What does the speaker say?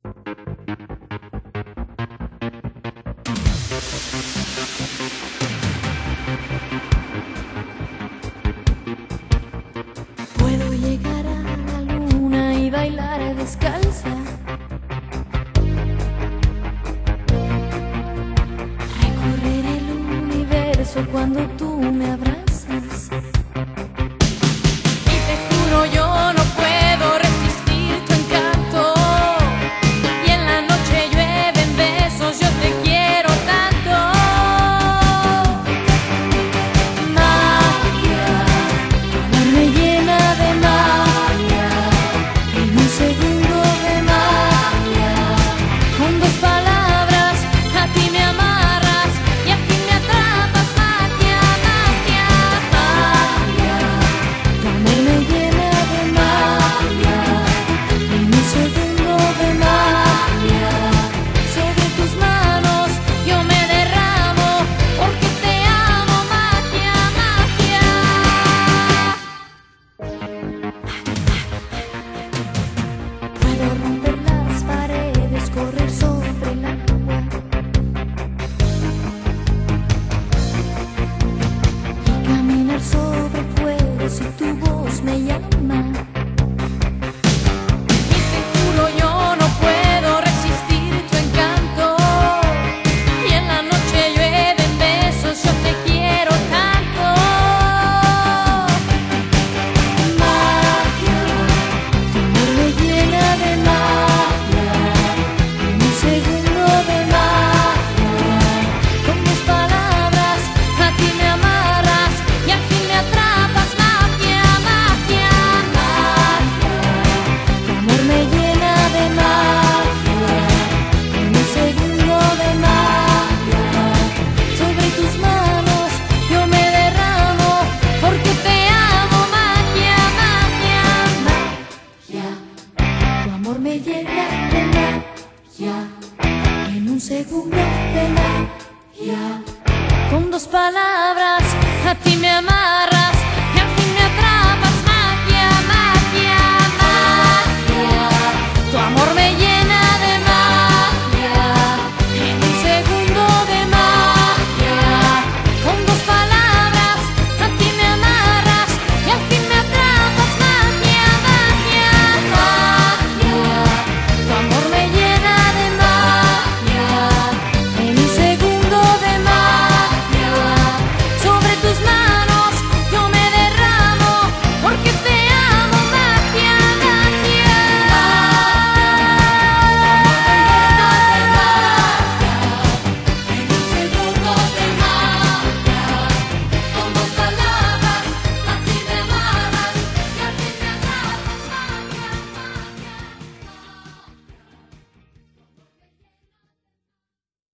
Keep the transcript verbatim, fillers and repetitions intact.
Puedo llegar a la luna y bailar descalza, recorrer el universo cuando tú me abrazas. Y te juro, yo no puedo resistir tu encanto, y en la noche llueven besos, yo te quiero tanto. Magia, tu amor me llena de magia, en un segundo de magia. Con dos palabras a ti me amarras y a ti me atrapas. Magia, magia, magia, tu amor me llena de magia, en un segundo de magia. Sobre tus manos yo me derramo porque te amo. Magia, magia. Puedo romper las paredes, correr sobre el agua y caminar sobre el fuego si tu voz me llama. Y te juro, yo no puedo resistir tu encanto, y en la noche llueven besos, yo te quiero tanto. Magia, tu amor me llena de magia, en un segundo de magia. Con dos palabras a ti me amarras y al fin me atrapas. Magia, magia, magia, tu amor me llena de magia, en un segundo de magia. Sobre tus manos yo me derramo porque te amo. Magia, magia, magia, tu amor me llena de magia, en un segundo de magia. Con dos palabras a ti me amarras